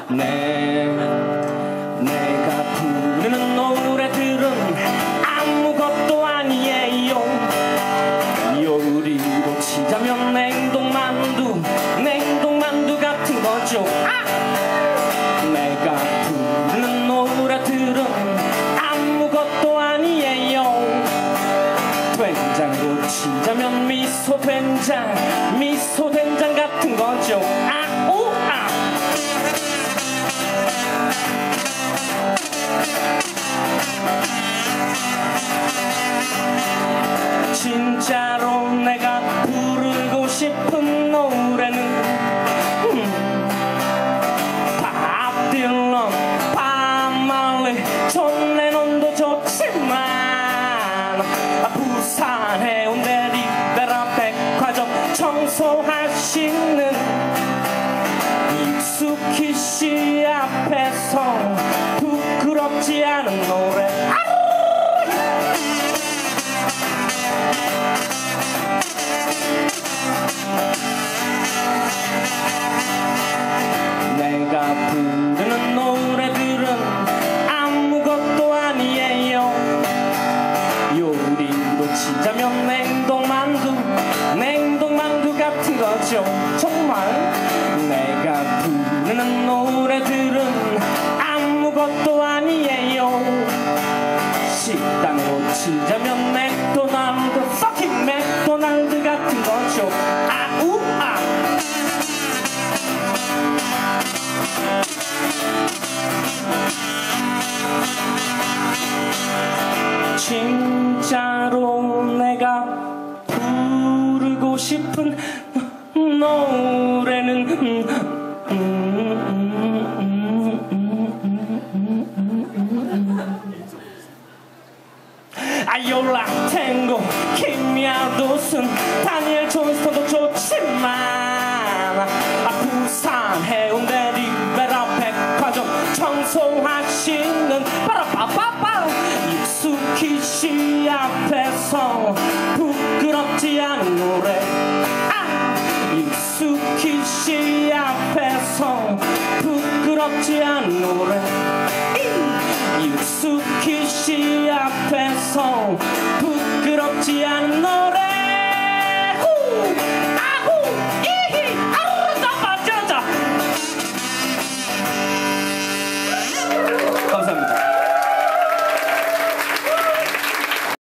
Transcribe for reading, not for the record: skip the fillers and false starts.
내가 부르는 노래들은 아무것도 아니에요. 요리로 치자면 냉동만두 같은 거죠. 내가 부르는 노래들은 아무것도 아니에요. 된장으로 치자면 미소된장 같은 거죠. 진짜로 내가 부르고 싶은 노래는 밥 딜런, 밥 말리, 존 레논도 좋지만 부산 해운대 리베라 백화점 청소하시는 익숙히 씨 앞에서 부끄럽지 않은 노래. 내가 부르는 노래들은 아무것도 아니에요. 요리로 치자면 냉동만두 같은 거죠. 정말 내가 부르는 노래들은 아무것도 아니에요. 식당으로 치자면 맥도날드 같은 거죠. 진짜로 내가 부르고 싶은 노래는 아이올라 탱고 김야도슨 다니엘 존스턴도 좋지만 부산 해운대 리베라 백화점 청소하시는 빠라빠빠빠 익숙히 씨 앞에서 부끄럽지 않은 노래. 익숙히 씨 앞에서 부끄럽지 않은 노래. 익숙히 씨 앞에서 부끄럽지 않은 노래.